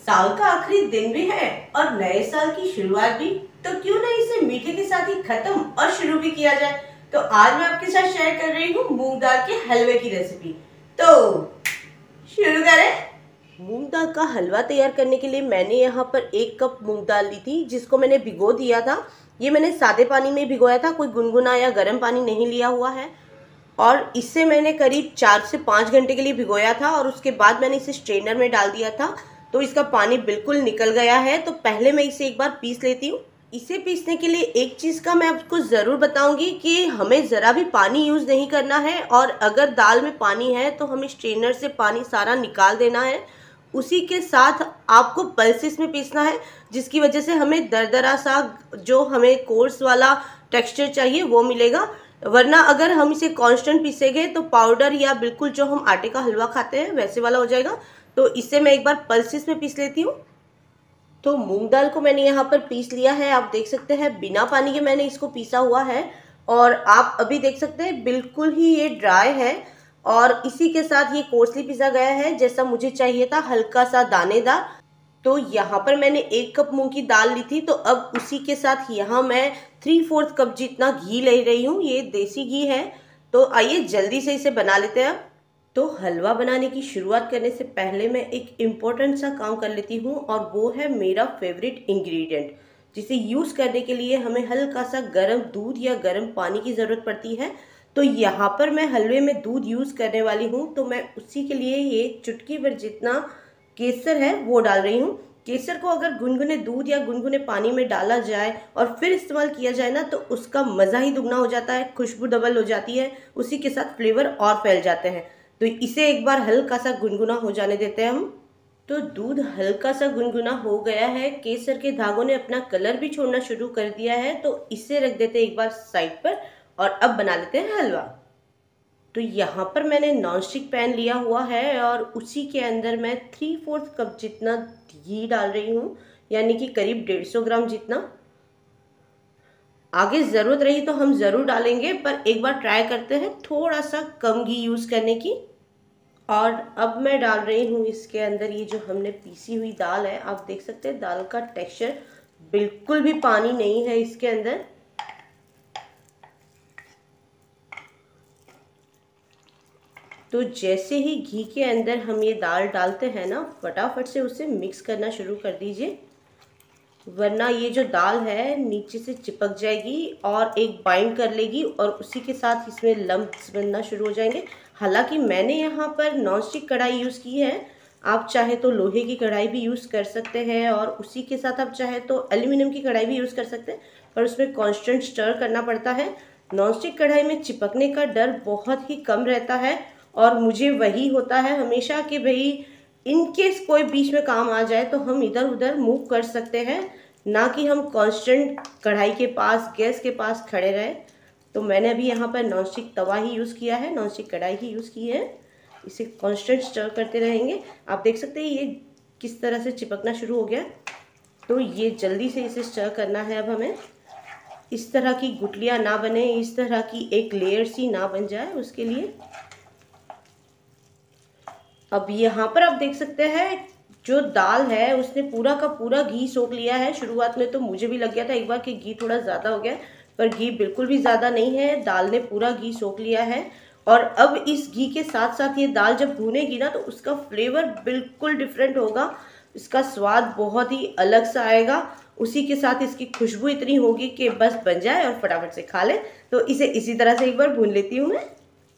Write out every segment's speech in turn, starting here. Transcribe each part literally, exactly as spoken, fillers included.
साल का आखिरी दिन भी है और नए साल की शुरुआत भी, तो क्यों ना इसे मीठे के साथ ही खत्म और शुरू भी किया जाए। तो आज मैं आपके साथ शेयर कर रही हूँ मूंग दाल के हलवे की रेसिपी। तो शुरू करें। मूंग दाल का हलवा तैयार करने के लिए मैंने यहाँ पर एक कप मूंग दाल ली थी, जिसको मैंने भिगो दिया था। ये मैंने सादे पानी में भिगोया था, कोई गुनगुना या गर्म पानी नहीं लिया हुआ है। और इससे मैंने करीब चार से पाँच घंटे के लिए भिगोया था और उसके बाद मैंने इसे स्ट्रेनर में डाल दिया था, तो इसका पानी बिल्कुल निकल गया है। तो पहले मैं इसे एक बार पीस लेती हूँ। इसे पीसने के लिए एक चीज़ का मैं आपको ज़रूर बताऊंगी कि हमें ज़रा भी पानी यूज़ नहीं करना है, और अगर दाल में पानी है तो हमें स्ट्रेनर से पानी सारा निकाल देना है। उसी के साथ आपको पल्सेस में पीसना है, जिसकी वजह से हमें दरदरा सा जो हमें कोर्स वाला टेक्सचर चाहिए वो मिलेगा। वरना अगर हम इसे कांस्टेंट पीसेंगे तो पाउडर या बिल्कुल जो हम आटे का हलवा खाते हैं वैसे वाला हो जाएगा। तो इसे मैं एक बार पल्सेस में पीस लेती हूँ। तो मूंग दाल को मैंने यहाँ पर पीस लिया है, आप देख सकते हैं बिना पानी के मैंने इसको पीसा हुआ है। और आप अभी देख सकते हैं बिल्कुल ही ये ड्राई है, और इसी के साथ ये कोर्सली पीसा गया है जैसा मुझे चाहिए था, हल्का सा दानेदार। तो यहाँ पर मैंने एक कप मूंग की दाल ली थी, तो अब उसी के साथ यहाँ मैं थ्री फोर्थ कप जितना घी ले रही हूँ। ये देसी घी है। तो आइए जल्दी से इसे बना लेते हैं। तो हलवा बनाने की शुरुआत करने से पहले मैं एक इम्पोर्टेंट सा काम कर लेती हूँ, और वो है मेरा फेवरेट इंग्रेडिएंट, जिसे यूज़ करने के लिए हमें हल्का सा गर्म दूध या गर्म पानी की ज़रूरत पड़ती है। तो यहाँ पर मैं हलवे में दूध यूज़ करने वाली हूँ, तो मैं उसी के लिए ये चुटकी भर जितना केसर है वो डाल रही हूँ। केसर को अगर गुनगुने दूध या गुनगुने पानी में डाला जाए और फिर इस्तेमाल किया जाए ना, तो उसका मज़ा ही दुगना हो जाता है, खुशबू डबल हो जाती है, उसी के साथ फ्लेवर और फैल जाते हैं। तो इसे एक बार हल्का सा गुनगुना हो जाने देते हैं हम। तो दूध हल्का सा गुनगुना हो गया है, केसर के धागों ने अपना कलर भी छोड़ना शुरू कर दिया है, तो इसे रख देते हैं एक बार साइड पर। और अब बना लेते हैं हलवा। तो यहाँ पर मैंने नॉनस्टिक पैन लिया हुआ है, और उसी के अंदर मैं थ्री फोर्थ कप जितना घी डाल रही हूँ, यानी कि करीब डेढ़ सौ ग्राम जितना। आगे ज़रूरत रही तो हम ज़रूर डालेंगे, पर एक बार ट्राई करते हैं थोड़ा सा कम घी यूज़ करने की। और अब मैं डाल रही हूँ इसके अंदर ये जो हमने पीसी हुई दाल है। आप देख सकते हैं दाल का टेक्सचर बिल्कुल भी पानी नहीं है इसके अंदर। तो जैसे ही घी के अंदर हम ये दाल डालते हैं ना, फटाफट से उसे मिक्स करना शुरू कर दीजिए, वरना ये जो दाल है नीचे से चिपक जाएगी और एक बाइंड कर लेगी, और उसी के साथ इसमें लम्प्स बनना शुरू हो जाएंगे। हालांकि मैंने यहाँ पर नॉनस्टिक कढ़ाई यूज़ की है, आप चाहे तो लोहे की कढ़ाई भी यूज़ कर सकते हैं, और उसी के साथ आप चाहे तो एल्यूमिनियम की कढ़ाई भी यूज़ कर सकते हैं, पर उसमें कॉन्स्टेंट स्टर करना पड़ता है। नॉनस्टिक कढ़ाई में चिपकने का डर बहुत ही कम रहता है, और मुझे वही होता है हमेशा कि भाई इन केस कोई बीच में काम आ जाए तो हम इधर उधर मूव कर सकते हैं, ना कि हम कांस्टेंट कढ़ाई के पास गैस के पास खड़े रहे। तो मैंने अभी यहाँ पर नॉनस्टिक तवा ही यूज़ किया है, नॉनस्टिक कढ़ाई ही यूज़ की है। इसे कांस्टेंट स्टर करते रहेंगे। आप देख सकते हैं ये किस तरह से चिपकना शुरू हो गया। तो ये जल्दी से इसे स्टर करना है। अब हमें इस तरह की गुठलियाँ ना बने, इस तरह की एक लेयर सी ना बन जाए, उसके लिए। अब यहाँ पर आप देख सकते हैं जो दाल है उसने पूरा का पूरा घी सोख लिया है। शुरुआत में तो मुझे भी लग गया था एक बार कि घी थोड़ा ज़्यादा हो गया, पर घी बिल्कुल भी ज़्यादा नहीं है, दाल ने पूरा घी सोख लिया है। और अब इस घी के साथ साथ ये दाल जब भूनेगी ना, तो उसका फ्लेवर बिल्कुल डिफरेंट होगा, इसका स्वाद बहुत ही अलग सा आएगा। उसी के साथ इसकी खुशबू इतनी होगी कि बस बन जाए और फटाफट से खा ले। तो इसे इसी तरह से एक बार भून लेती हूँ मैं।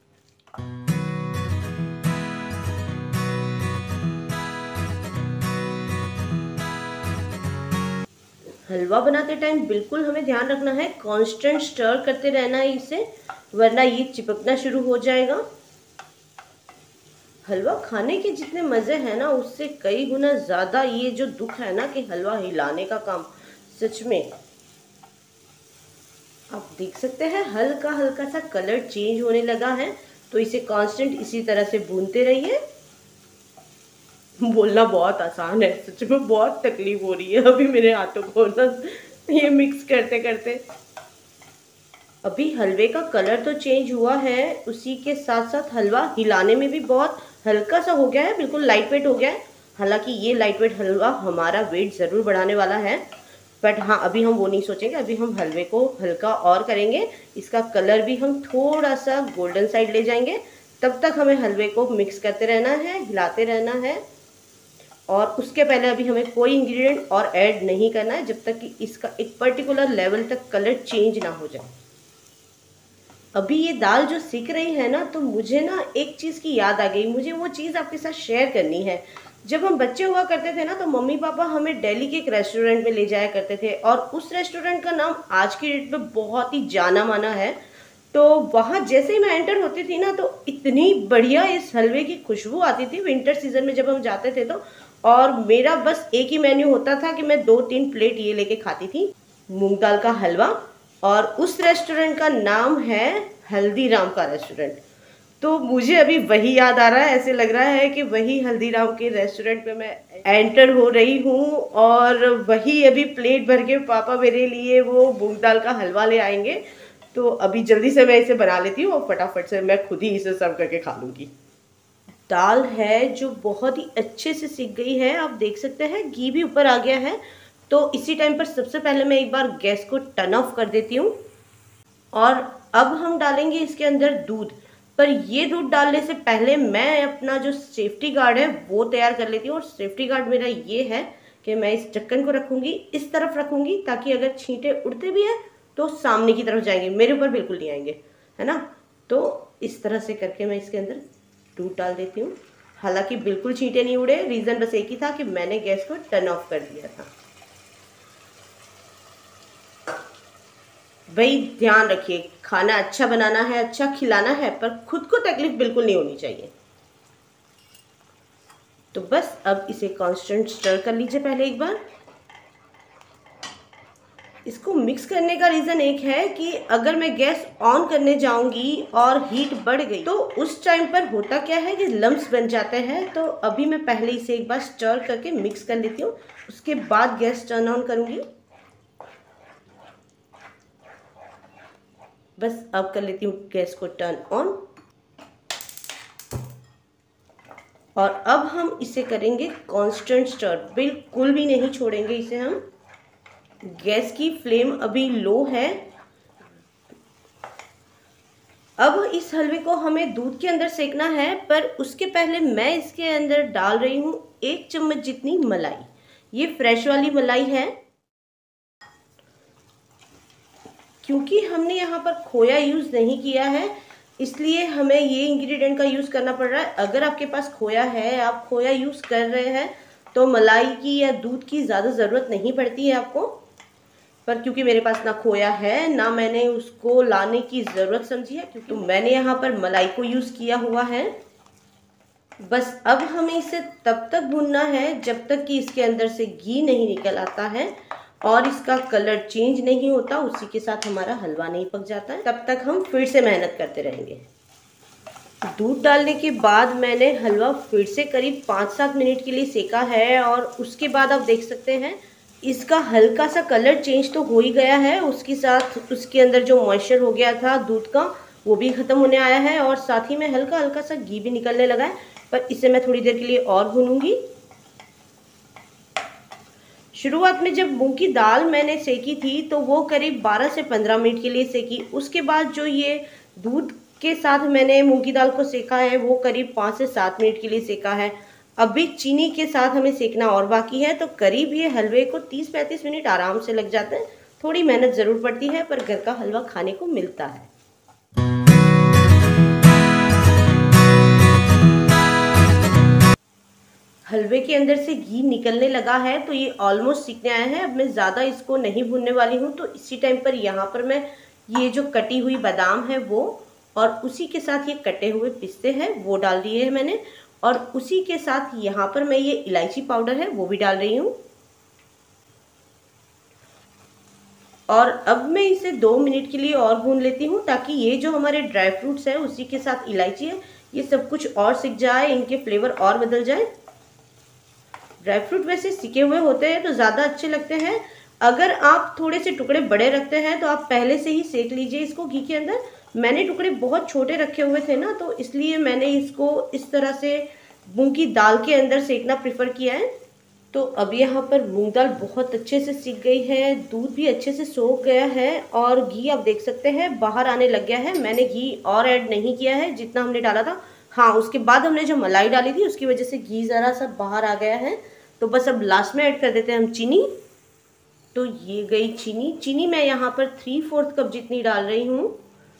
हलवा बनाते टाइम बिल्कुल हमें ध्यान रखना है, कांस्टेंट स्टर करते रहना है इसे, वरना ये चिपकना शुरू हो जाएगा। हलवा खाने के जितने मज़े हैं ना, उससे कई गुना ज़्यादा ये जो दुख है ना कि हलवा हिलाने का काम, सच में। आप देख सकते हैं हल्का हल्का सा कलर चेंज होने लगा है, तो इसे कांस्टेंट इसी तरह से भूनते रहिए। बोलना बहुत आसान है, सच में बहुत तकलीफ हो रही है अभी मेरे हाथों को ना ये मिक्स करते करते। अभी हलवे का कलर तो चेंज हुआ है, उसी के साथ साथ हलवा हिलाने में भी बहुत हल्का सा हो गया है, बिल्कुल लाइट वेट हो गया है। हालांकि ये लाइट वेट हलवा हमारा वेट ज़रूर बढ़ाने वाला है, बट हाँ अभी हम वो नहीं सोचेंगे। अभी हम हलवे को हल्का और करेंगे, इसका कलर भी हम थोड़ा सा गोल्डन साइड ले जाएंगे। तब तक हमें हलवे को मिक्स करते रहना है, हिलाते रहना है, और उसके पहले अभी हमें कोई इंग्रेडिएंट और ऐड नहीं करना है जब तक कि इसका एक पर्टिकुलर लेवल तक कलर चेंज ना हो जाए। अभी ये दाल जो सीख रही है ना, तो मुझे ना एक चीज़ की याद आ गई, मुझे वो चीज़ आपके साथ शेयर करनी है। जब हम बच्चे हुआ करते थे ना, तो मम्मी पापा हमें दिल्ली के एक रेस्टोरेंट में ले जाया करते थे, और उस रेस्टोरेंट का नाम आज की डेट में बहुत ही जाना माना है। तो वहाँ जैसे ही मैं एंटर होती थी ना, तो इतनी बढ़िया इस हलवे की खुशबू आती थी विंटर सीजन में जब हम जाते थे तो। और मेरा बस एक ही मेन्यू होता था कि मैं दो तीन प्लेट ये लेके खाती थी, मूंग दाल का हलवा। और उस रेस्टोरेंट का नाम है हल्दीराम का रेस्टोरेंट। तो मुझे अभी वही याद आ रहा है, ऐसे लग रहा है कि वही हल्दीराम के रेस्टोरेंट में मैं एंटर हो रही हूँ, और वही अभी प्लेट भर के पापा मेरे लिए वो मूंग दाल का हलवा ले आएंगे। तो अभी जल्दी से मैं इसे बना लेती हूँ और फटाफट से मैं खुद ही इसे सर्व करके खा लूँगी। दाल है जो बहुत ही अच्छे से सिक गई है, आप देख सकते हैं घी भी ऊपर आ गया है। तो इसी टाइम पर सबसे पहले मैं एक बार गैस को टर्न ऑफ कर देती हूँ, और अब हम डालेंगे इसके अंदर दूध। पर ये दूध डालने से पहले मैं अपना जो सेफ्टी गार्ड है वो तैयार कर लेती हूँ। और सेफ्टी गार्ड मेरा ये है कि मैं इस ढक्कन को रखूँगी, इस तरफ रखूँगी, ताकि अगर छींटे उड़ते भी हैं तो सामने की तरफ जाएंगे, मेरे ऊपर बिल्कुल नहीं आएंगे, है ना। तो इस तरह से करके मैं इसके अंदर दूध डाल देती हूँ। हालांकि बिल्कुल छींटे नहीं उड़े, रीज़न बस एक ही था कि मैंने गैस को टर्न ऑफ कर दिया था। भाई ध्यान रखिए, खाना अच्छा बनाना है, अच्छा खिलाना है, पर खुद को तकलीफ बिल्कुल नहीं होनी चाहिए। तो बस अब इसे कांस्टेंट स्टर कर लीजिए पहले एक बार। इसको मिक्स करने का रीज़न एक है कि अगर मैं गैस ऑन करने जाऊंगी और हीट बढ़ गई तो उस टाइम पर होता क्या है कि लम्स बन जाते हैं। तो अभी मैं पहले इसे एक बार स्टर करके मिक्स कर लेती हूँ, उसके बाद गैस टर्न ऑन करूंगी। बस अब कर लेती हूँ गैस को टर्न ऑन, और अब हम इसे करेंगे कांस्टेंट स्टर, बिल्कुल भी नहीं छोड़ेंगे इसे हम। गैस की फ्लेम अभी लो है। अब इस हलवे को हमें दूध के अंदर सेकना है, पर उसके पहले मैं इसके अंदर डाल रही हूँ एक चम्मच जितनी मलाई। ये फ्रेश वाली मलाई है, क्योंकि हमने यहाँ पर खोया यूज़ नहीं किया है, इसलिए हमें ये इंग्रेडिएंट का यूज़ करना पड़ रहा है। अगर आपके पास खोया है, आप खोया यूज़ कर रहे हैं, तो मलाई की या दूध की ज़्यादा ज़रूरत नहीं पड़ती है आपको। पर क्योंकि मेरे पास ना खोया है, ना मैंने उसको लाने की ज़रूरत समझी है, क्योंकि तो मैंने यहाँ पर मलाई को यूज़ किया हुआ है। बस अब हमें इसे तब तक भूनना है जब तक कि इसके अंदर से घी नहीं निकल आता है और इसका कलर चेंज नहीं होता, उसी के साथ हमारा हलवा नहीं पक जाता है। तब तक हम फिर से मेहनत करते रहेंगे। दूध डालने के बाद मैंने हलवा फिर से करीब पाँच सात मिनट के लिए सेका है, और उसके बाद आप देख सकते हैं इसका हल्का सा कलर चेंज तो हो ही गया है, उसके साथ उसके अंदर जो मॉइस्चर हो गया था दूध का वो भी ख़त्म होने आया है, और साथ ही में हल्का हल्का सा घी भी निकलने लगा है। पर इसे मैं थोड़ी देर के लिए और भूनूंगी। शुरुआत में जब मूंग की दाल मैंने सेकी थी तो वो करीब बारह से पंद्रह मिनट के लिए सेकी। उसके बाद जो ये दूध के साथ मैंने मूंग की दाल को सेका है वो करीब पाँच से सात मिनट के लिए सेका है। अभी चीनी के साथ हमें सेकना और बाकी है, तो करीब ये हलवे को तीस पैंतीस मिनट आराम से लग जाते हैं। थोड़ी मेहनत ज़रूर पड़ती है, पर घर का हलवा खाने को मिलता है। हलवे के अंदर से घी निकलने लगा है, तो ये ऑलमोस्ट सीखने आया है। अब मैं ज़्यादा इसको नहीं भूनने वाली हूँ, तो इसी टाइम पर यहाँ पर मैं ये जो कटी हुई बादाम है वो, और उसी के साथ ये कटे हुए पिस्ते हैं वो डाल दिए हैं मैंने, और उसी के साथ यहाँ पर मैं ये इलायची पाउडर है वो भी डाल रही हूँ। और अब मैं इसे दो मिनट के लिए और भून लेती हूँ, ताकि ये जो हमारे ड्राई फ्रूट्स हैं उसी के साथ इलायची है ये सब कुछ और सिक जाए, इनके फ्लेवर और बदल जाए। ड्राई फ्रूट वैसे सिके हुए होते हैं तो ज़्यादा अच्छे लगते हैं। अगर आप थोड़े से टुकड़े बड़े रखते हैं तो आप पहले से ही सेक लीजिए इसको घी के अंदर। मैंने टुकड़े बहुत छोटे रखे हुए थे ना, तो इसलिए मैंने इसको इस तरह से मूंग की दाल के अंदर सेकना प्रेफर किया है। तो अब यहाँ पर मूंग दाल बहुत अच्छे से सीख गई है, दूध भी अच्छे से सोख गया है और घी आप देख सकते हैं बाहर आने लग गया है। मैंने घी और ऐड नहीं किया है जितना हमने डाला था। हाँ, उसके बाद हमने जो मलाई डाली थी उसकी वजह से घी ज़रा सा बाहर आ गया है। तो बस अब लास्ट में ऐड कर देते हैं हम चीनी। तो ये गई चीनी। चीनी मैं यहाँ पर थ्री फोर्थ कप जितनी डाल रही हूँ।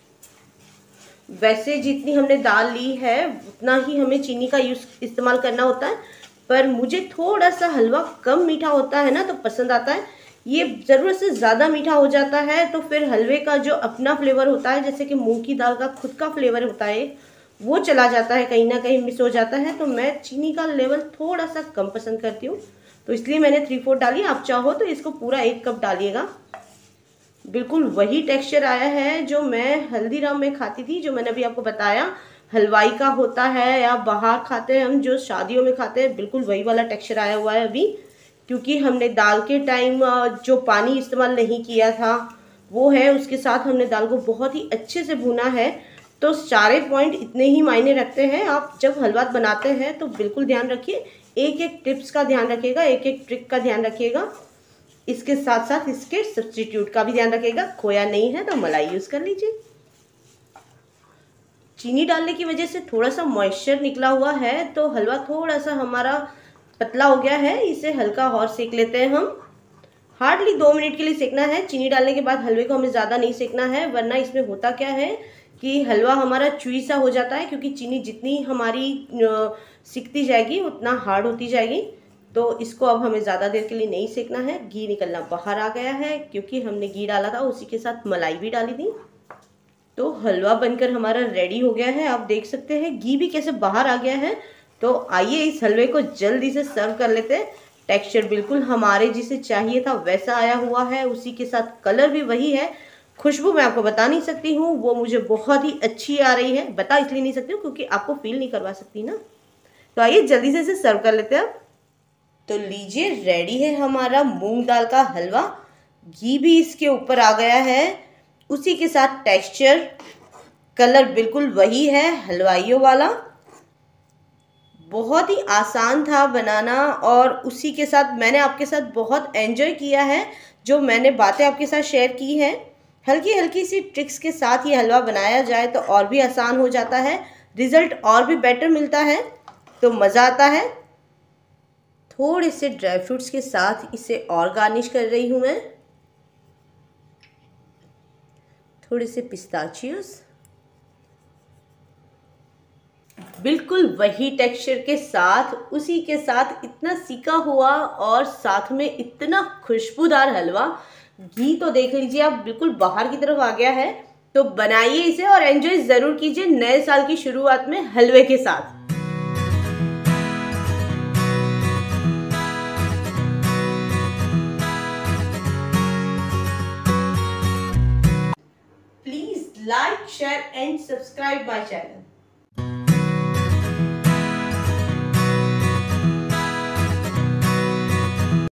वैसे जितनी हमने दाल ली है उतना ही हमें चीनी का यूज़ इस्तेमाल करना होता है, पर मुझे थोड़ा सा हलवा कम मीठा होता है ना तो पसंद आता है। ये ज़रूरत से ज़्यादा मीठा हो जाता है तो फिर हलवे का जो अपना फ्लेवर होता है, जैसे कि मूंग की दाल का खुद का फ्लेवर होता है, वो चला जाता है, कहीं ना कहीं मिस हो जाता है। तो मैं चीनी का लेवल थोड़ा सा कम पसंद करती हूँ, तो इसलिए मैंने थ्री फोर्थ डाली। आप चाहो तो इसको पूरा एक कप डालिएगा। बिल्कुल वही टेक्सचर आया है जो मैं हल्दीराम में खाती थी, जो मैंने अभी आपको बताया हलवाई का होता है या बाहर खाते हैं हम जो शादियों में खाते हैं, बिल्कुल वही वाला टेक्सचर आया हुआ है अभी। क्योंकि हमने दाल के टाइम जो पानी इस्तेमाल नहीं किया था वो है, उसके साथ हमने दाल को बहुत ही अच्छे से भुना है। तो सारे पॉइंट इतने ही मायने रखते हैं। आप जब हलवा बनाते हैं तो बिल्कुल ध्यान रखिए, एक एक टिप्स का ध्यान रखिएगा, एक एक ट्रिक का ध्यान रखिएगा। इसके साथ साथ इसके सब्स्टिट्यूट का भी ध्यान रखिएगा। खोया नहीं है तो मलाई यूज़ कर लीजिए। चीनी डालने की वजह से थोड़ा सा मॉइस्चर निकला हुआ है तो हलवा थोड़ा सा हमारा पतला हो गया है। इसे हल्का और सेक लेते हैं हम। हार्डली दो मिनट के लिए सेकना है। चीनी डालने के बाद हलवे को हमें ज़्यादा नहीं सेकना है, वरना इसमें होता क्या है कि हलवा हमारा चुई सा हो जाता है। क्योंकि चीनी जितनी हमारी सिकती जाएगी उतना हार्ड होती जाएगी। तो इसको अब हमें ज़्यादा देर के लिए नहीं सेकना है। घी निकलना बाहर आ गया है क्योंकि हमने घी डाला था, उसी के साथ मलाई भी डाली थी। तो हलवा बनकर हमारा रेडी हो गया है। आप देख सकते हैं घी भी कैसे बाहर आ गया है। तो आइए इस हलवे को जल्दी से सर्व कर लेते हैं। टेक्सचर बिल्कुल हमारे जिसे चाहिए था वैसा आया हुआ है, उसी के साथ कलर भी वही है। खुशबू मैं आपको बता नहीं सकती हूँ, वो मुझे बहुत ही अच्छी आ रही है। बता इसलिए नहीं सकती हूँ क्योंकि आपको फील नहीं करवा सकती ना। तो आइए जल्दी से इसे सर्व कर लेते हैं। तो लीजिए, रेडी है हमारा मूंग दाल का हलवा। घी भी इसके ऊपर आ गया है, उसी के साथ टेक्सचर, कलर बिल्कुल वही है हलवाइयों वाला। बहुत ही आसान था बनाना और उसी के साथ मैंने आपके साथ बहुत एंजॉय किया है। जो मैंने बातें आपके साथ शेयर की हैं, हल्की हल्की सी ट्रिक्स के साथ ये हलवा बनाया जाए तो और भी आसान हो जाता है, रिजल्ट और भी बेटर मिलता है, तो मज़ा आता है। थोड़े से ड्राई फ्रूट्स के साथ इसे और गार्निश कर रही हूँ मैं। थोड़े से पिस्ताचियोस, बिल्कुल वही टेक्सचर के साथ, उसी के साथ इतना सीका हुआ और साथ में इतना खुशबूदार हलवा। घी तो देख लीजिए आप, बिल्कुल बाहर की तरफ आ गया है। तो बनाइए इसे और एंजॉय ज़रूर कीजिए नए साल की शुरुआत में हलवे के साथ। Please like, share and subscribe my channel.